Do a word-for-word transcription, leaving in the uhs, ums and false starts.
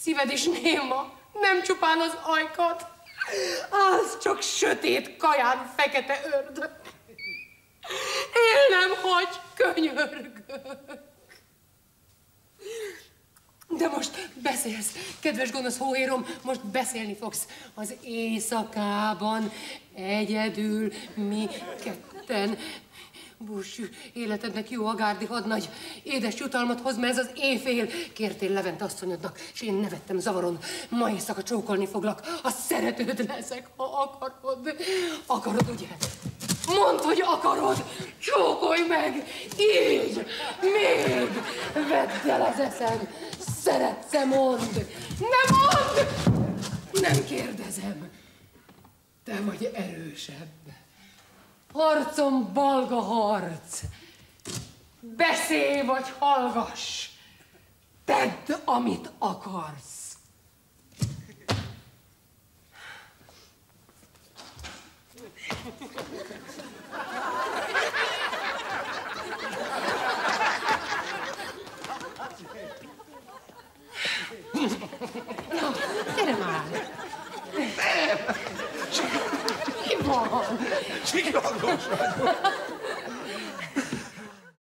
szíved is néma, nem csupán az ajkat. Az csak sötét kaján fekete ördög. Élnem hagy, könyörgök. De most beszélsz, kedves gonosz hóhérom, most beszélni fogsz. Az éjszakában egyedül mi ketten. Bussű, életednek jó a gárdi hadnagy. Édes jutalmat hoz, mert ez az éjfél. Kértél Levent asszonyodnak, és én nevettem zavaron. Ma éjszaka csókolni foglak, a szeretőd leszek, ha akarod. Akarod, ugye? Mondd, hogy akarod! Csókolj meg! Így! Még! Vedd el az eszem! Szeretsz-e, mondd! Ne mondd! Nem kérdezem. Te vagy erősebb. Harcom balga harc. Beszélj vagy hallgass. Tedd, amit akarsz. Na, gyere már! Nem! Mi van? Csillagosan!